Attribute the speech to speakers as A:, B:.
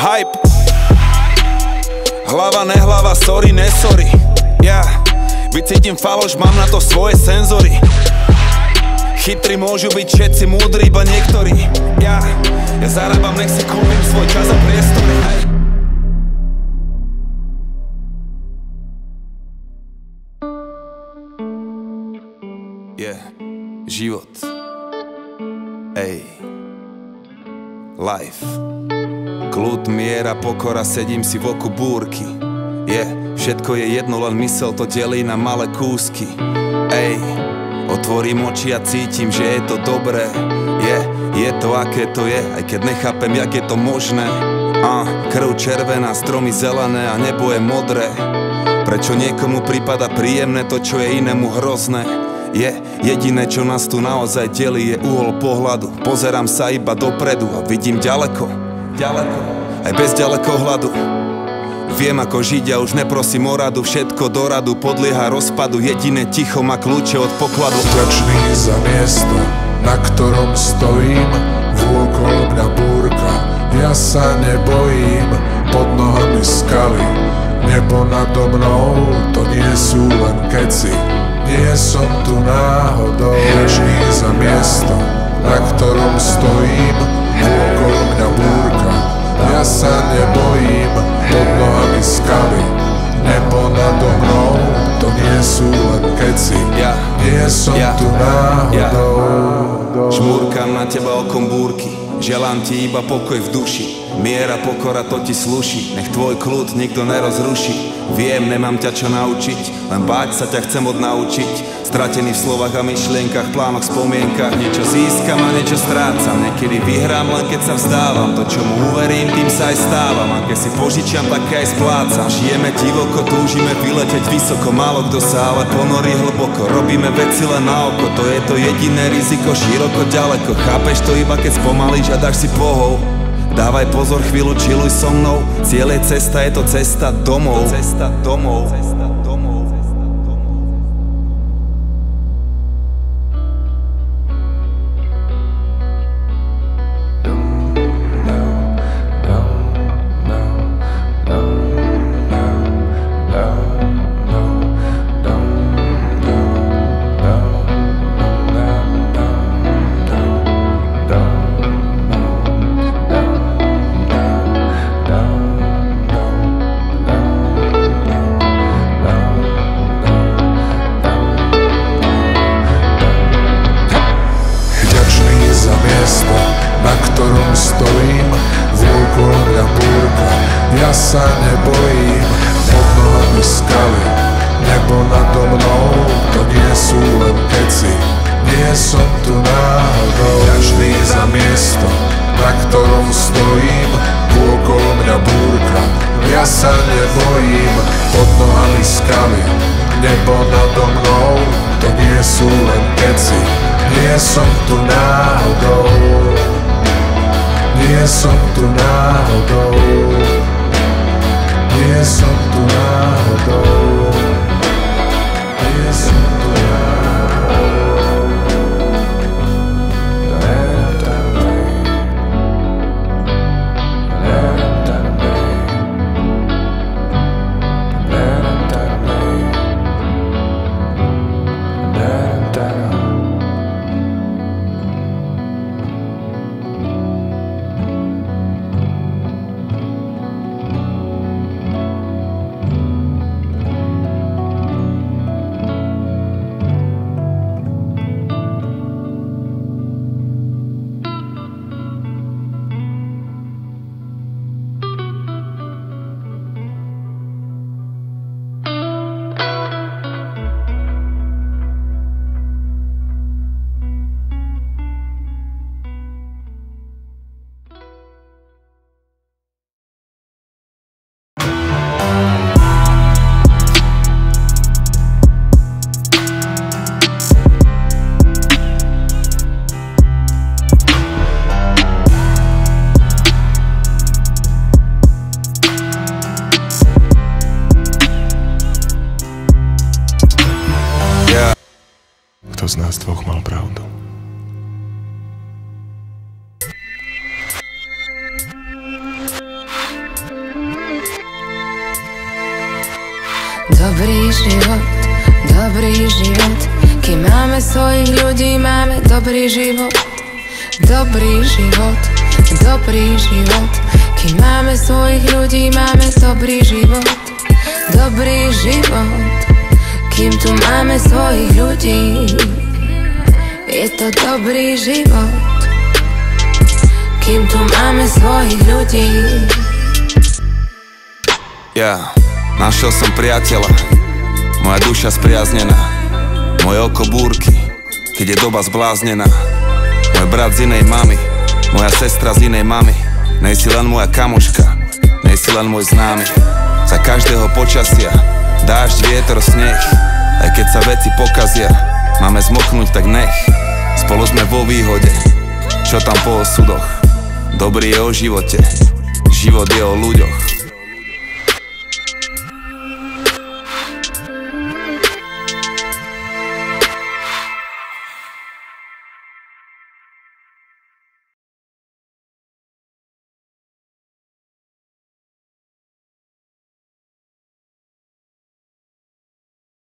A: Hype. Hlava, nehlava, sorry, nesorry. Ja vycítim faloš, mám na to svoje senzory. Chytrí môžu byť všetci, múdri iba niektorí. Ja zarábam, nech si kúpim svoj čas a priestory. Život. Life. Kľud, miera, pokora, sedím si v oku búrky. Všetko je jedno, len mysel to delí na malé kúsky. Otvorím oči a cítim, že je to dobré. Je to aké to je, aj keď nechápem, jak je to možné. Krv červená, stromy zelené a nebo je modré. Prečo niekomu prípada príjemné to, čo je inému hrozné? Jediné, čo nás tu naozaj delí, je uhol pohľadu. Pozerám sa iba dopredu a vidím ďaleko, aj bez ďalekohľadu. Viem ako žiť a už neprosím o radu. Všetko do radu podlieha rozpadu. Jediné ticho má kľúče od pokladu.
B: Vďačný za miesto, na ktorom stojím. Vôkol mňa búrka, ja sa nebojím. Pod nohami skaly, nebo nado mnou. To nie sú len keci, nie som tu náhodou. Vďačný za miesto, na ktorom stojím. Vôkol mňa búrka, ja sa nebojím. Pod nohami skaly, nebo nado mnou. To nie sú len keci, nie som tu náhodou.
A: Žmúrkam na teba okom búrky, želám ti iba pokoj v duši. Miera, pokora, to ti slúši, nech tvoj kľud nikto nerozruší. Viem, nemám ťa čo naučiť, len báť sa ťa chcem odnaučiť. Stratený v slovách a myšlienkach, plánoch, spomienkach. Niečo získam a niečo strácam, niekedy vyhrám, len keď sa vzdávam. To, čo mu uverím, tým sa aj stávam. A keď si požičiam, tak aj splácam. Žijeme divoko, túžime vyleteť vysoko. Málo kto sa ale ponorí hlboko. Robíme veci len na oko, to je to jediné riziko. Široko, ďaleko, chápeš to iba keď spomalíš a dáš si pohov. Dávaj pozor, chvíľu chilluj so mnou. Cieľ je cesta, je to cesta domov.
B: Na ktorom stojím, vôkol mňa búrka, ja sa nebojím. Pod nohami skaly, nebo nado mnou. To nie sú len keci, nie som tu náhodou. Vďačný za miesto, na ktorom stojím. Vôkol mňa búrka, ja sa nebojím. Pod nohami skaly, nebo nado mnou. To nie sú len keci, nie som tu náhodou. Nie som tu náhodou, nie som tu náhodou, nie som tu náhodou.
C: Kto z nás dvoch mal pravdu?
D: život, dobrý život. Kým máme svojich ľudí, máme dobrý život. Dobrý život, dobrý život. Kým máme svojich ľudí, máme dobrý život. Dobrý život. Kým tu máme svojich ľudí, je to dobrý život. Kým tu máme svojich ľudí.
A: Našiel som priateľa, moja duša spriaznená, moje oko búrky, keď je doba zbláznená. Môj brat z inej mamy, moja sestra z inej mamy. Nejsi len moja kamoška, nejsi len môj známy. Za každého počasia, dážď, vietor, sneh. Aj keď sa veci pokazia, máme zmoknúť, tak nech. Spolu sme vo výhode, čo tam po osudoch. Dobrý je o živote, život je o ľuďoch.